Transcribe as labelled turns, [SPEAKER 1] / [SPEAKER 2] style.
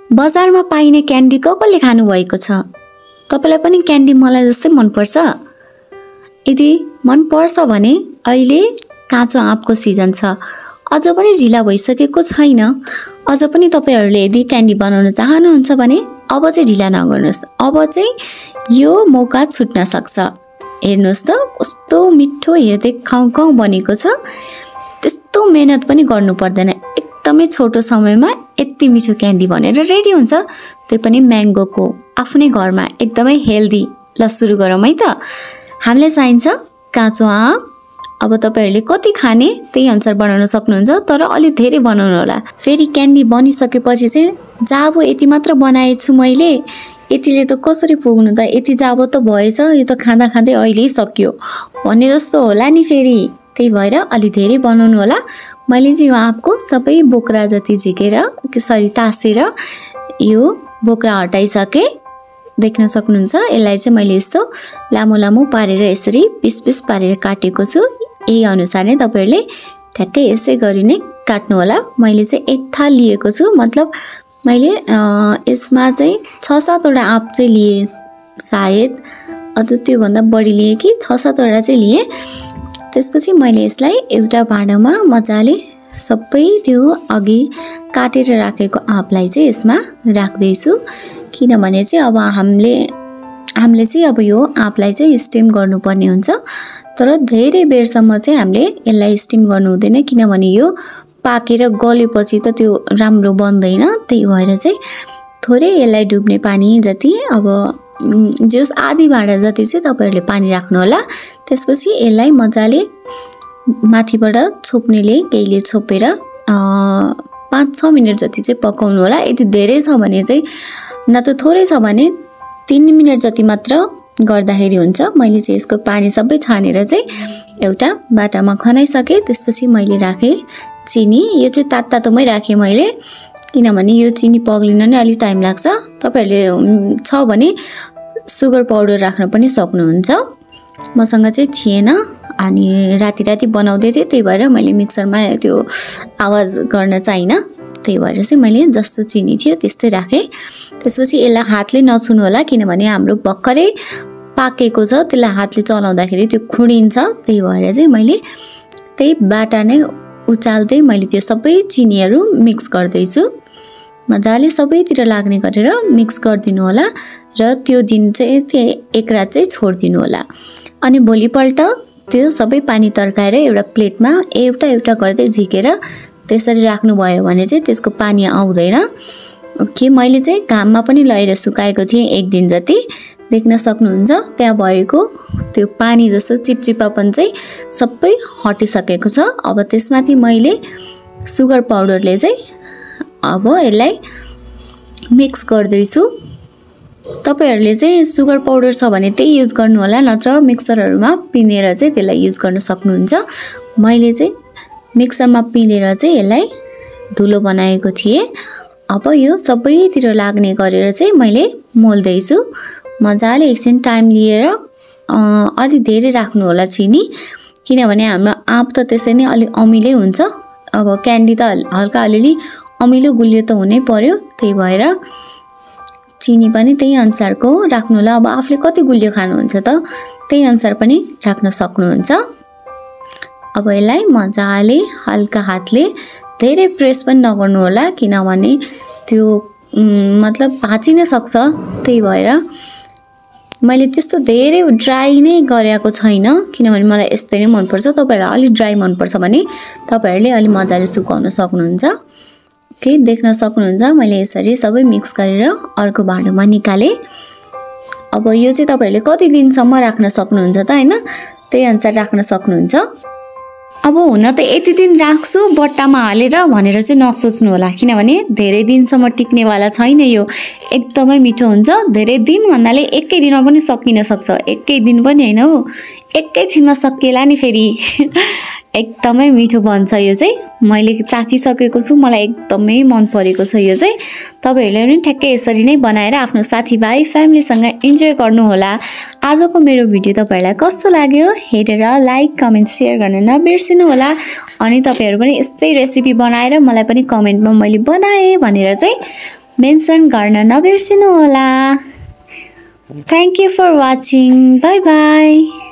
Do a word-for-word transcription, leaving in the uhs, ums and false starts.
[SPEAKER 1] बजारमा पाइने क्यान्डी कसले खानु भएको छ? तपाईलाई पनि क्यान्डी मलाई जस्तै मन पर्छ? यदि मन पर्छ भने अहिले काँचो आँपको सिजन छ, अझ पनि ढिला भइसकेको छैन। अझ पनि तपाईहरुले यदि क्यान्डी बनाउन चाहनुहुन्छ भने अब चाहिँ ढिला नगर्नुस्, अब चाहिँ यो मौका छुट्न सक्छ। हेर्नुस् त कस्तो मिठो, हेर्दै खाउँ खाउँ बनेको छ। त्यस्तो मेहनत पनि गर्नु पर्दैन, एकदमै छोटो समयमा यति मिठो क्यान्डी बनेर रेडी हुन्छ, त्यो पनि म्याङ्गोको, आफ्नै घरमा एकदमै हेल्दी। ल सुरु गरौँ है त। हामीलाई चाहिन्छ काँचो आँप। अब तपाईहरुले कति खाने त्यही अनुसार बनाउन सक्नुहुन्छ, तर अलि धेरै बनाउनु होला। फेरि क्यान्डी बनिसकेपछि चाहिँ जाबो यति मात्र बनाएछु मैले, यतिले त कसरी पुग्नु त, यति जाबो त भएछ, यो त खाँदा खाँदै अहिले सक्यो भन्ने जस्तो होला नि फेरि। त्यही भएर अलि धेरै बनाउनु होला। मैले चाहिँ यो आँपको सबै बोक्रा जति झिकेर सरी तासेर यो बोक्रा हटाइसके, देख्न सक्नुहुन्छ। यसलाई चाहिँ मैले यस्तो लामो लामो पारेर यसरी पिस पिस पारेर काटेको छु। यही अनुसार नै तपाईहरुले ठ्याक्कै यसै गरी नै काट्नु होला। मैले चाहिँ एक थाल लिएको छु, मतलब मैले यसमा चाहिँ छ सात वटा आँप चाहिँ लिए, सायद अझ त्यो भन्दा बढी लिए कि छ सात वटा चाहिँ लिए। त्यसपछि मैले यसलाई एउटा भाँडामा मजाले सबै त्यो अघि काटेर राखेको आँपलाई चाहिँ यसमा राख्दै छु, किनभने चाहिँ अब हामीले हामीले चाहिँ अब यो आँपलाई चाहिँ स्टिम गर्नुपर्ने हुन्छ। तर धेरै बेरसम्म चाहिँ हामीले यसलाई स्टिम गर्नु हुँदैन, किनभने यो पाकेर गलेपछि त त्यो राम्रो बन्दैन। त्यही भएर चाहिँ थोरै यसलाई डुब्ने पानी जति, अब जस आधी भाँडा जति चाहिँ तपाईहरुले पानी राख्नु होला। त्यसपछि यसलाई मजाले माथिबाट छोप्नेले केहीले छोपेर पाँच छ मिनट जति चाहिँ पकाउनु होला। यदि धेरै छ भने चाहिँ, न त थोरै छ भने तीन मिनट जति मात्र गर्दाखेरि हुन्छ। मैले चाहिँ यसको पानी सबै छानेर चाहिँ एउटा बाटामा खनाइसके। त्यसपछि मैले राखे चिनी, यो चाहिँ तात तातोमै राखे मैले, किनभने यो चिनी पग्लिन नै अलि टाइम लाग्छ। तपाईहरुले छ भने सुगर पाउडर राख्न पनि सक्नुहुन्छ। मसँग चाहिँ थिएन अनि राति राति बनाउँदै थिएँ, त्यही भएर मैले मिक्सरमा त्यो आवाज गर्न चाहिन, त्यही भएर चाहिँ मैले जस्तो चिनी थियो त्यस्तै राखेँ। त्यसपछि यसलाई हातले नछुनु होला, किनभने हाम्रो भर्खरै पाकेको छ, त्यसलाई हातले चलाउँदाखेरि त्यो खुडिन्छ। त्यही भएर चाहिँ मैले त्यही बाटा नै उचाल्दै मैले त्यो सबै चिनीहरू मिक्स गर्दैछु। मजाले सबैतिर लाग्ने गरेर मिक्स गरिदिनु होला र त्यो दिन चाहिँ त्यही एक रात चाहिँ छोडिदिनु होला। अनि भोलिपल्ट त्यो सबै पानी तर्काएर एउटा प्लेटमा एउटा एउटा गर्दै झिकेर त्यसरी राख्नुभयो भने चाहिँ त्यसको पानी आउँदैन। कि मैले चाहिँ घाममा पनि लगाएर सुकाएको थिएँ एक दिन जति, देख्न सक्नुहुन्छ त्यहाँ भएको त्यो पानी जस्तो चिपचिपापन चाहिँ सबै हटिसकेको छ। अब त्यसमाथि मैले सुगर पाउडरले चाहिँ अब यसलाई मिक्स गर्दैछु। तपाईहरुले चाहिँ सुगर पाउडर छ भने त्यही युज गर्नु होला, नत्र मिक्सरहरुमा पिनेर चाहिँ त्यसलाई युज गर्न सक्नुहुन्छ। मैले चाहिँ मिक्सरमा पिनेर चाहिँ यसलाई धुलो बनाएको थिएँ। अब यो सबैतिर लाग्ने गरेर चाहिँ मैले मोल्दै छु। मजाले एकछिन टाइम लिएर अलि धेरै राख्नु होला चिनी, किनभने हाम्रो आँप त त्यसै नै अलि अमिलै हुन्छ। अब क्यान्डी त हल्का अलिअलि अमिलो गुलियो त हुनै पर्यो, त्यही भएर चिनी पनि त्यही अनुसारको राख्नु होला। अब आफूले कति गुलियो खानुहुन्छ त त्यही अनुसार पनि राख्न सक्नुहुन्छ। अब यसलाई मजाले हल्का हातले, धेरै प्रेस पनि नगर्नु होला, किनभने त्यो मतलब भाँचिन सक्छ। त्यही भएर मैले त्यस्तो धेरै ड्राई नै गरेको छैन, किनभने मलाई यस्तै नै मनपर्छ। तपाईहरुलाई अलि ड्राई मनपर्छ भने तपाईहरुले अलि मजाले सुकाउन सक्नुहुन्छ। के देख्न सक्नुहुन्छ मैले यसरी सबै मिक्स गरेर अर्को भाँडोमा निकाले। अब यो चाहिँ तपाईहरुले कति दिनसम्म राख्न सक्नुहुन्छ त हैन, त्यही अनुसार राख्न सक्नुहुन्छ। अब हुन त यति दिन राख्छु बट्टामा हालेर भनेर चाहिँ नसोच्नु होला, किनभने धेरै दिनसम्म टिक्नेवाला छैन। यो एकदमै मिठो हुन्छ। धेरै दिन भन्नाले एकै दिनमा पनि सकिन सक्छ, एकै दिन पनि हैन हो, एकैछिनमा सकिएला नि फेरि। एकदमै मिठो बन्छ यो चाहिँ। मैले चाखिसकेको छु, मलाई एकदमै मन परेको छ यो चाहिँ। तपाईहरुले पनि ठ्याक्कै यसरी नै बनाएर आफ्नो साथीभाइ फ्यामिलीसँग इन्जोय गर्नु होला। आजको मेरो भिडियो तपाईहरुलाई कस्तो लाग्यो हेरेर लाइक कमेन्ट शेयर गर्न नबिर्सिनु होला। अनि तपाईहरु पनि यस्तै रेसिपी बनाएर मलाई पनि कमेन्टमा मैले बनाए भनेर चाहिँ मेन्सन गर्न नबिर्सिनु होला। Thank you for watching. Bye by.